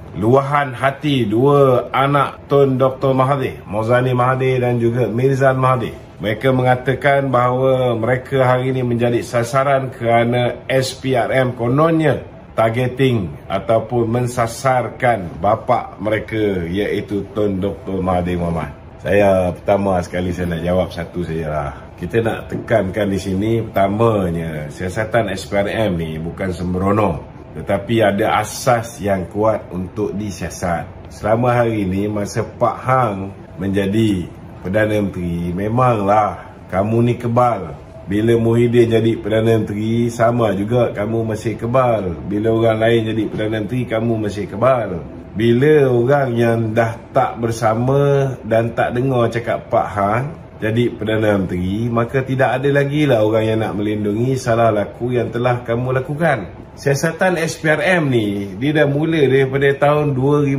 luahan hati dua anak Tun Dr. Mahathir, Mozani Mahathir dan juga Mirzan Mahathir. Mereka mengatakan bahawa mereka hari ini menjadi sasaran kerana SPRM kononnya targeting ataupun mensasarkan bapa mereka, iaitu Tun Dr. Mahathir Mohamad. Saya pertama sekali saya nak jawab satu sajalah. Kita nak tekankan di sini, pertamanya siasatan SPRM ni bukan sembrono, tetapi ada asas yang kuat untuk disiasat. Selama hari ini masa Pak Hang menjadi Perdana Menteri, memanglah kamu ni kebal. Bila Muhyiddin jadi Perdana Menteri, sama juga kamu masih kebal. Bila orang lain jadi Perdana Menteri, kamu masih kebal. Bila orang yang dah tak bersama dan tak dengar cakap Pak Hang jadi Perdana Menteri, maka tidak ada lagi lah orang yang nak melindungi salah laku yang telah kamu lakukan. Siasatan SPRM ni, dia dah mula daripada tahun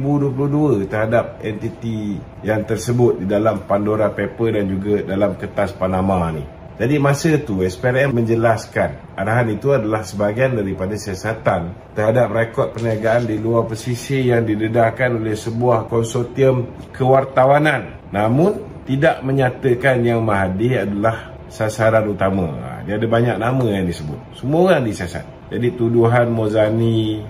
2022 terhadap entiti yang tersebut di dalam Pandora Paper dan juga dalam kertas Panama ni. Jadi masa tu SPRM menjelaskan arahan itu adalah sebahagian daripada siasatan terhadap rekod perniagaan di luar pesisir yang didedahkan oleh sebuah konsortium kewartawanan. Namun tidak menyatakan yang Mahathir adalah sasaran utama. Dia ada banyak nama yang disebut. Semua orang disiasat. Jadi tuduhan Mozani,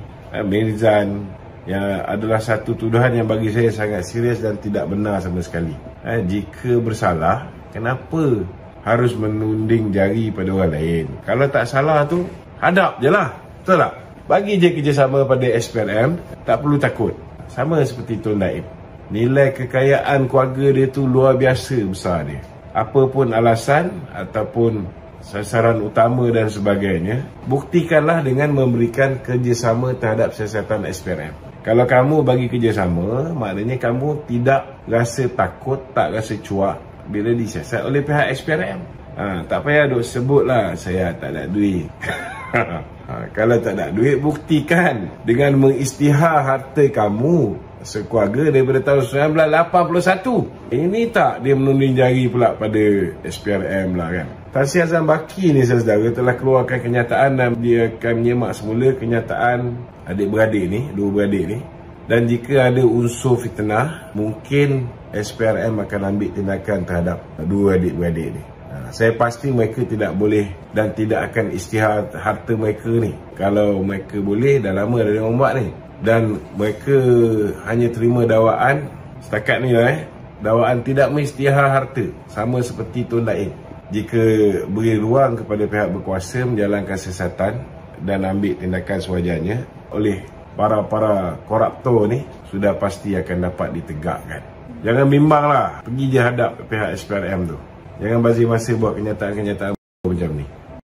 Mirzan yang adalah satu tuduhan yang bagi saya sangat serius dan tidak benar sama sekali. Jika bersalah, kenapa harus menunding jari pada orang lain? Kalau tak salah tu, hadap je lah. Betul tak? Bagi je kerjasama pada SPRM, tak perlu takut. Sama seperti Tun Daib. Nilai kekayaan keluarga dia tu luar biasa besar dia. Apa pun alasan ataupun sasaran utama dan sebagainya, buktikanlah dengan memberikan kerjasama terhadap siasatan SPRM. Kalau kamu bagi kerjasama, maknanya kamu tidak rasa takut, tak rasa cuak bila disiasat oleh pihak SPRM. Tak payah duk sebutlah saya tak ada duit. Kalau tak ada duit, buktikan dengan mengisytihar harta kamu sekeluarga daripada tahun 1981. Ini tak dia menunding jari pula pada SPRM lah kan. Tan Sri Azam Baki ni saudara telah keluarkan kenyataan dan dia akan menyemak semula kenyataan adik-beradik ni, dua beradik ni. Dan jika ada unsur fitnah, mungkin SPRM akan ambil tindakan terhadap dua adik-beradik ni. Saya pasti mereka tidak boleh dan tidak akan isytihar harta mereka ni. Kalau mereka boleh, dah lama dah buat ni. Dan mereka hanya terima dakwaan setakat ni lah dakwaan tidak mengisytihar harta, sama seperti Tun Daib. Jika beri ruang kepada pihak berkuasa menjalankan siasatan dan ambil tindakan sewajarnya oleh para koruptor ni, sudah pasti akan dapat ditegakkan. Jangan bimbanglah, pergi je hadap pihak SPRM tu. Jangan bazir masa buat kenyataan-kenyataan macam ni.